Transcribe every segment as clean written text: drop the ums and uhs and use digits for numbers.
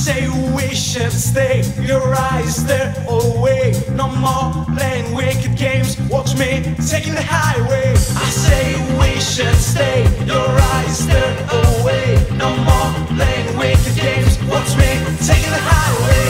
say we should stay. Your eyes, they're away. No more playing wicked games. Watch me taking the highway. I say we should stay. Your eyes, they're away. No more playing wicked games. Watch me taking the highway.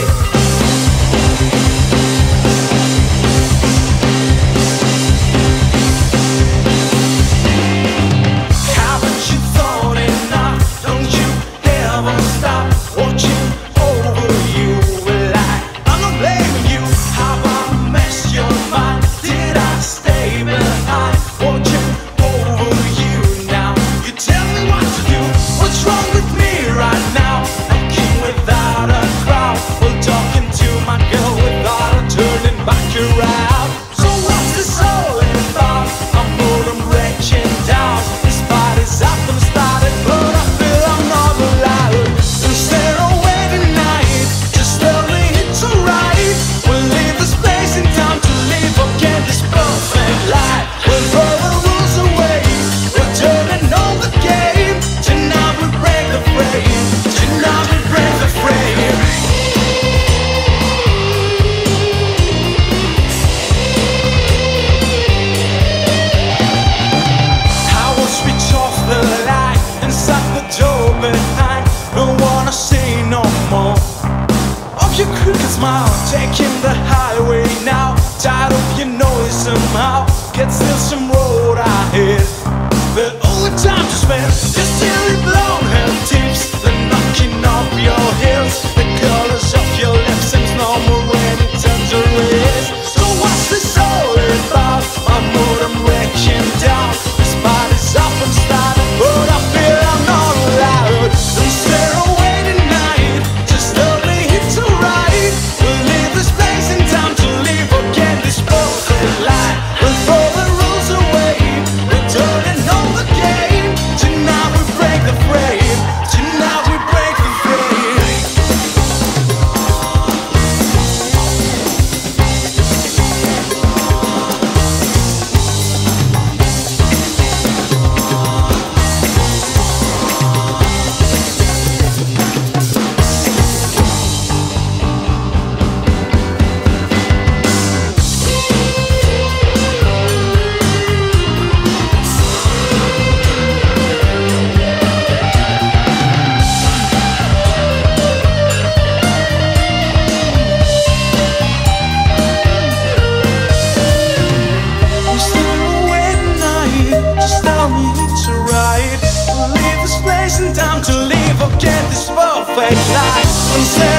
Your crooked smile, taking the highway now. Tired of your noise somehow. Get still some road ahead, but all the time to spend. Your silly blonde hair tips, the knocking off your heels. The colors of your lips seems normal when it turns red. So what's this all about? My mood I'm wrecking down. This body's up and started, but I feel I'm not allowed. Don't stare away tonight, just love me hit to right. We'll leave this place in time to live again this perfect life. We'll throw the rules away, we're turning on the game. Tonight we break the frame, tonight we break the frame. Time to live again this perfect life.